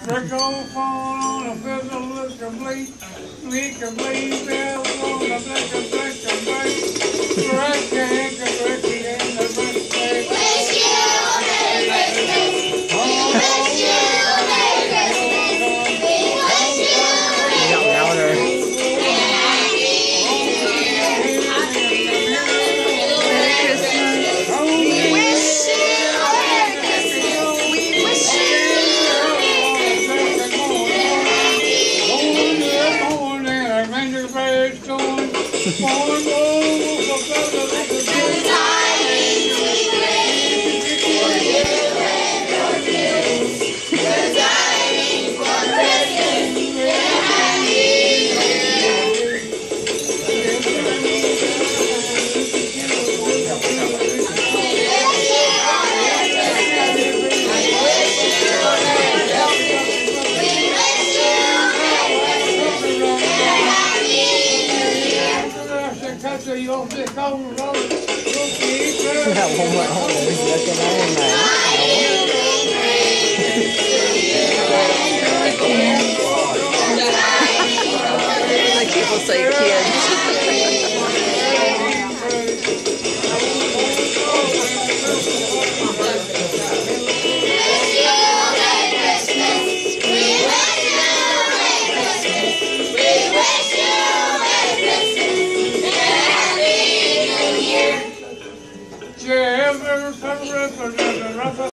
Trickle fall on a fizzle, look complete. We can bleed bells on the black and white. Right hand can break it in the birthday. Wish you a Merry Christmas. We wish you a Merry Christmas. We wish you a Merry Christmas. Like people say kids.